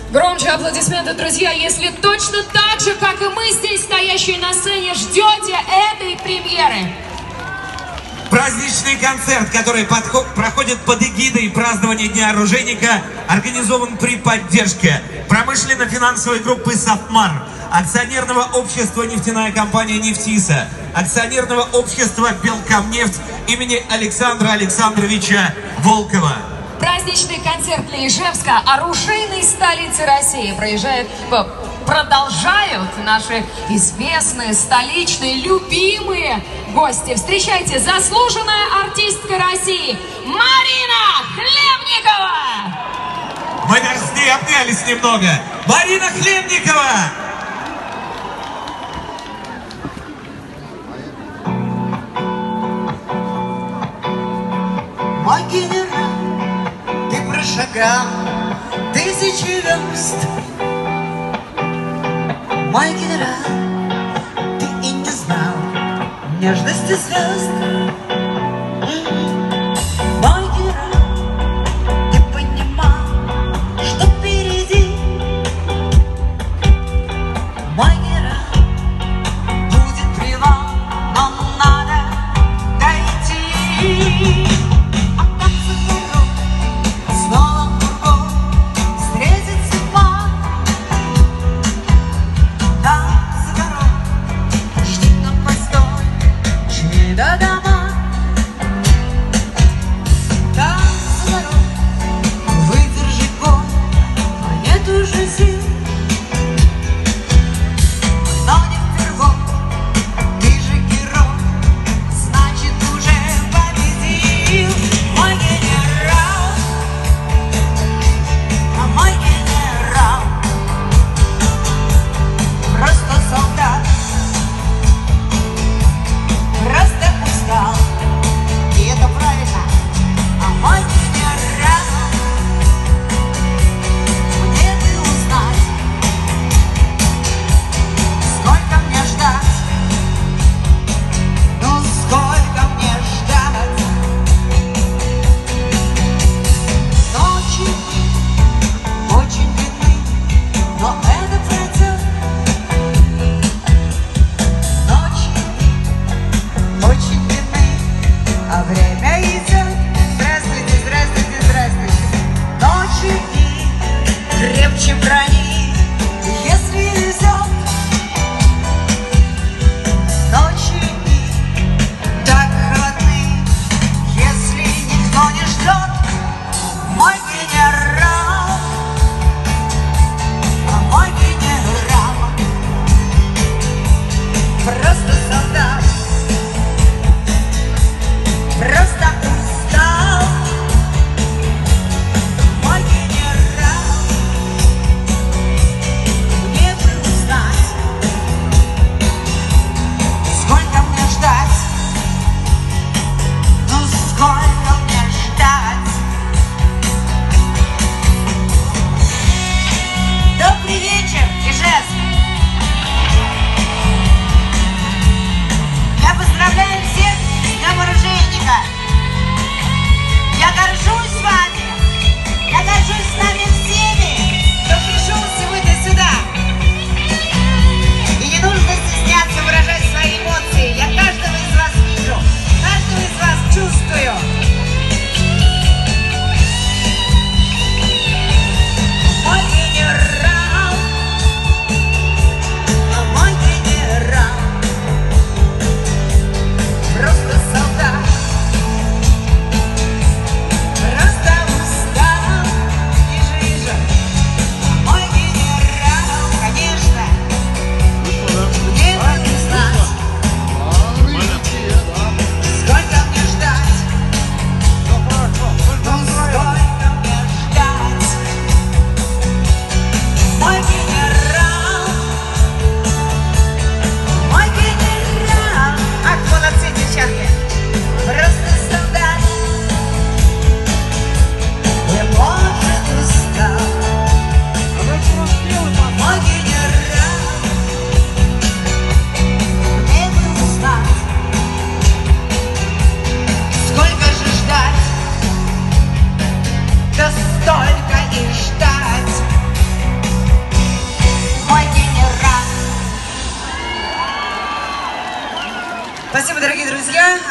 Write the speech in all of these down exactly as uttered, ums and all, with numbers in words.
Громче аплодисменты, друзья, если точно так же, как и мы здесь, стоящие на сцене, ждете этой премьеры. Праздничный концерт, который проходит под эгидой празднования Дня оружейника, организован при поддержке промышленно-финансовой группы «Сафмар», акционерного общества «Нефтяная компания Нефтиса», акционерного общества «Белкомнефть» имени Александра Александровича Волкова. Праздничный концерт для Ижевска, оружейной столицы России, проезжает, продолжают наши известные, столичные, любимые гости. Встречайте, заслуженная артистка России Марина Хлебникова! Мы даже с ней обнялись немного. Марина Хлебникова! Мой генерал, ты прошагал тысячи верст. Мой генерал, ты и не знал нежности звезд. Мой генерал, ты понимал, что впереди. Мой генерал, будет привал, но надо дойти. Да дома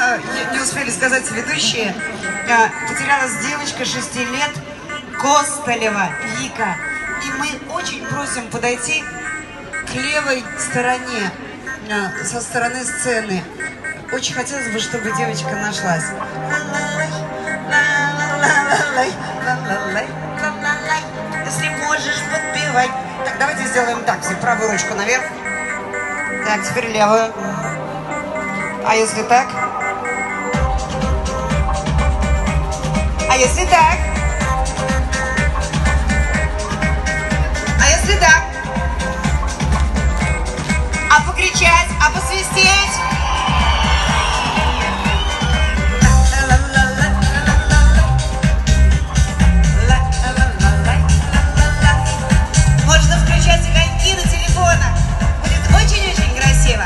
э, не успели сказать ведущие, э, потерялась девочка шести лет, Костолева Вика. И мы очень просим подойти к левой стороне, э, со стороны сцены. Очень хотелось бы, чтобы девочка нашлась. Если можешь подпевать. Так, давайте сделаем так. Все, правую ручку наверх. Так, теперь левую. А если так? А если так? А если так? А покричать? А посвистеть? Можно включать огоньки на телефонах. Будет очень-очень красиво.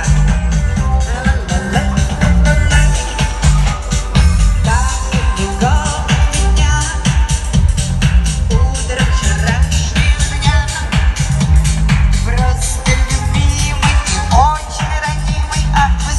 Просто любимый, очень ранимый, а вы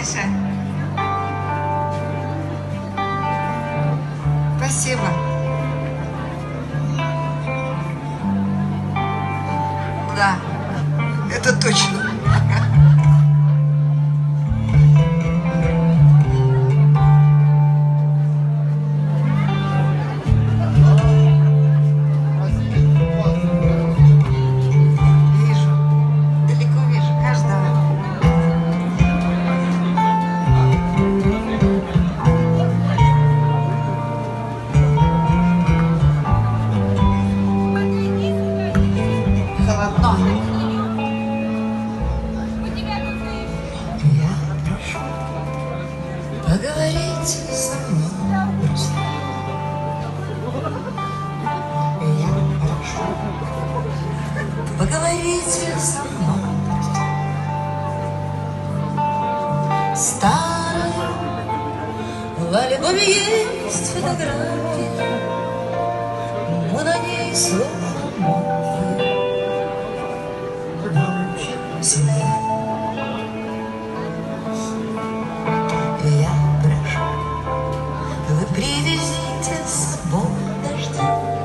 дальше. Спасибо. Да, это точно. Поговорите со мной, друзья. Я прошу, поговорите со мной, друзья. Старая, в альбоме есть фотография, мы на ней словно в семье. Привезите с собой дожди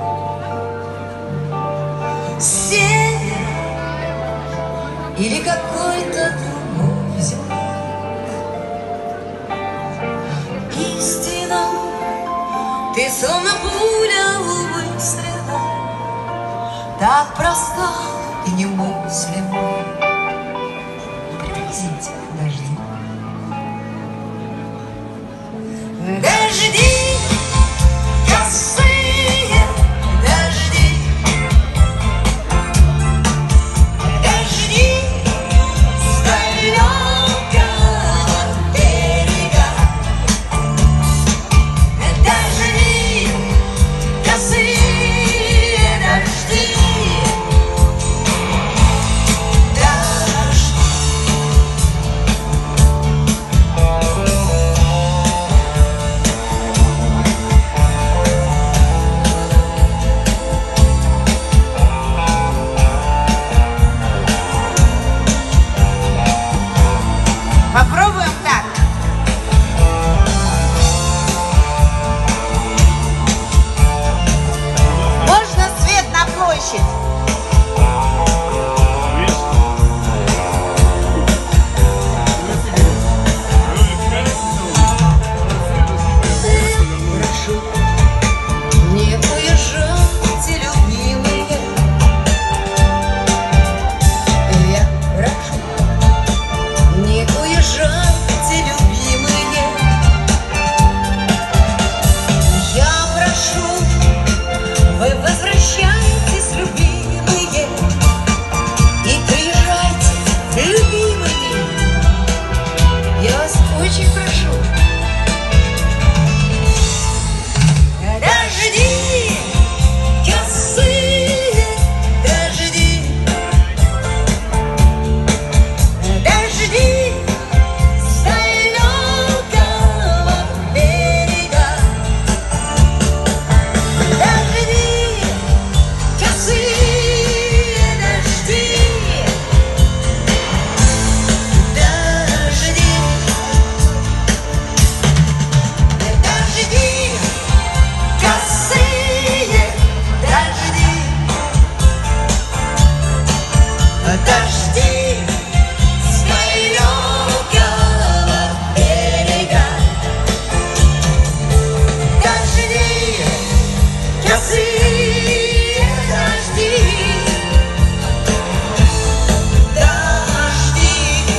с севера или какой-то другой земли. Истина, ты словно пуля у выстрела, так проста и немыслима. Привезите дожди. Дожди. Попробуем так. Можно свет на площадь? Прошу, не уезжайте, любимые. Я прошу, не уезжайте, любимые. Я прошу, вы возвращайтесь, любимые, и приезжайте, любимые. Я вас очень прошу. Дожди, косые дожди, дожди с далекого берега, дожди, косые дожди, дожди, дожди, косые дожди, дожди с далекого берега, дожди, косые дожди, дожди.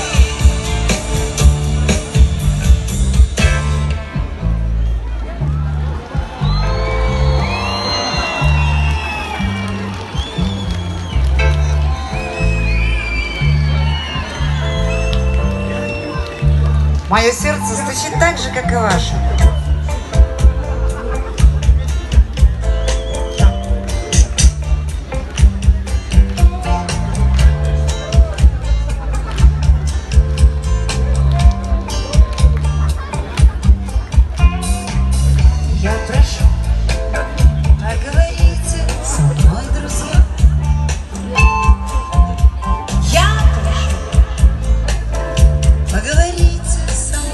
Мое сердце стучит так же, как и ваше. Я прошу, поговорите со мной, друзья. Я прошу, поговорите со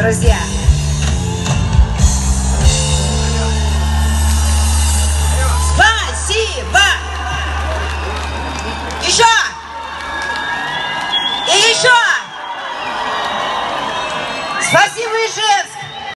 друзья.